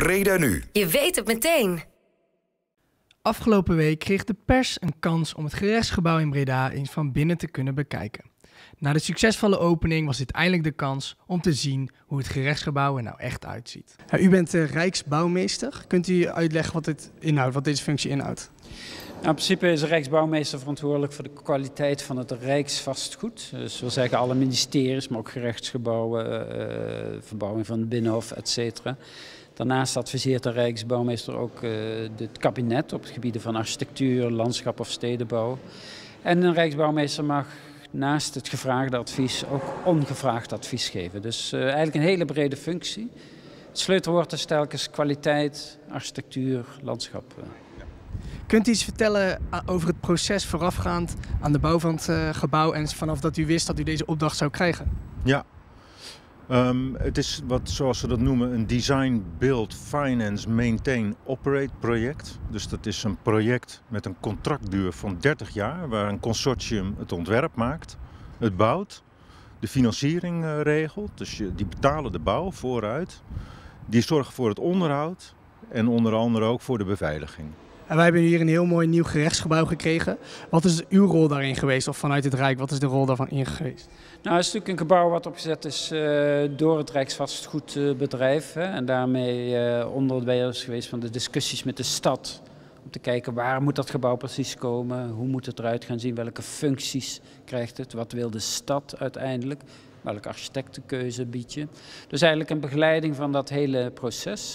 Breda nu. Je weet het meteen. Afgelopen week kreeg de pers een kans om het gerechtsgebouw in Breda eens van binnen te kunnen bekijken. Na de succesvolle opening was dit eindelijk de kans om te zien hoe het gerechtsgebouw er nou echt uitziet. Ja, u bent Rijksbouwmeester. Kunt u uitleggen wat dit inhoudt, wat deze functie inhoudt? Nou, in principe is de Rijksbouwmeester verantwoordelijk voor de kwaliteit van het Rijksvastgoed. Dus wil zeggen alle ministeries, maar ook gerechtsgebouwen, verbouwing van het Binnenhof, etc. Daarnaast adviseert de Rijksbouwmeester ook het kabinet op het gebied van architectuur, landschap of stedenbouw. En een Rijksbouwmeester mag naast het gevraagde advies ook ongevraagd advies geven. Dus eigenlijk een hele brede functie. Het sleutelwoord is telkens kwaliteit, architectuur, landschap. Kunt u iets vertellen over het proces voorafgaand aan de bouw van het gebouw en vanaf dat u wist dat u deze opdracht zou krijgen? Ja, het is wat, zoals ze dat noemen, een Design, Build, Finance, Maintain, Operate project. Dus dat is een project met een contractduur van 30 jaar, waar een consortium het ontwerp maakt, het bouwt, de financiering regelt. Dus die betalen de bouw vooruit. Die zorgen voor het onderhoud en onder andere ook voor de beveiliging. En wij hebben hier een heel mooi nieuw gerechtsgebouw gekregen. Wat is uw rol daarin geweest, of vanuit het Rijk, wat is de rol daarvan in geweest? Nou, het is natuurlijk een gebouw wat opgezet is door het Rijksvastgoedbedrijf. En daarmee onderdeel is geweest van de discussies met de stad. Om te kijken waar moet dat gebouw precies komen, hoe moet het eruit gaan zien, welke functies krijgt het, wat wil de stad uiteindelijk. Welke architectenkeuze bied je. Dus eigenlijk een begeleiding van dat hele proces.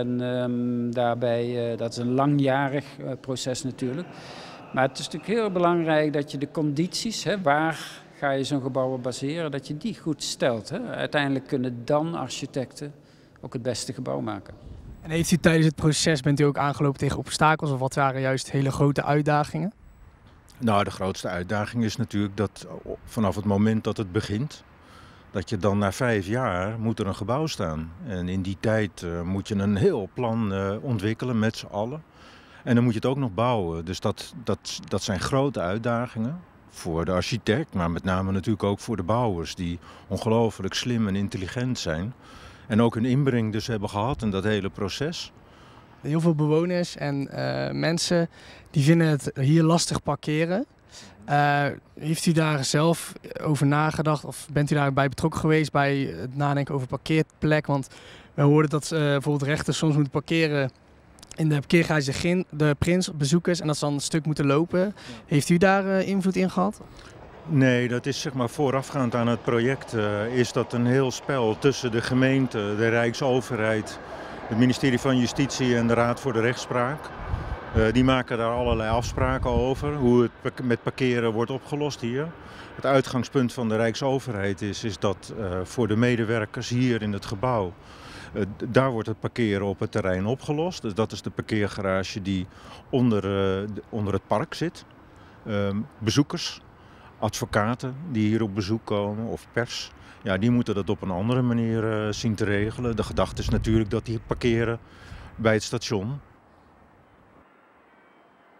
Daarbij, dat is een langjarig proces natuurlijk. Maar het is natuurlijk heel belangrijk dat je de condities, waar ga je zo'n gebouw op baseren, dat je die goed stelt. Uiteindelijk kunnen dan architecten ook het beste gebouw maken. En heeft u tijdens het proces, bent u ook aangelopen tegen obstakels of wat waren juist hele grote uitdagingen? Nou, de grootste uitdaging is natuurlijk dat vanaf het moment dat het begint, dat je dan na 5 jaar moet er een gebouw staan. En in die tijd moet je een heel plan ontwikkelen met z'n allen. En dan moet je het ook nog bouwen. Dus dat zijn grote uitdagingen voor de architect, maar met name natuurlijk ook voor de bouwers die ongelooflijk slim en intelligent zijn. En ook een inbreng dus hebben gehad in dat hele proces. Heel veel bewoners en mensen die vinden het hier lastig parkeren. Heeft u daar zelf over nagedacht of bent u daarbij betrokken geweest bij het nadenken over parkeerplek? Want we hoorden dat bijvoorbeeld rechters soms moeten parkeren in de parkeergarage de Prins, bezoekers, en dat ze dan een stuk moeten lopen. Ja. Heeft u daar invloed in gehad? Nee, dat is zeg maar voorafgaand aan het project is dat een heel spel tussen de gemeente, de Rijksoverheid, het ministerie van Justitie en de Raad voor de Rechtspraak. Die maken daar allerlei afspraken over, hoe het met parkeren wordt opgelost hier. Het uitgangspunt van de Rijksoverheid is dat voor de medewerkers hier in het gebouw, daar wordt het parkeren op het terrein opgelost. Dus dat is de parkeergarage die onder het park zit. Bezoekers, advocaten die hier op bezoek komen of pers, ja, die moeten dat op een andere manier zien te regelen. De gedachte is natuurlijk dat die parkeren bij het station.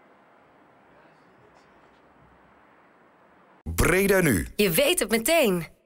Breda nu. Je weet het meteen.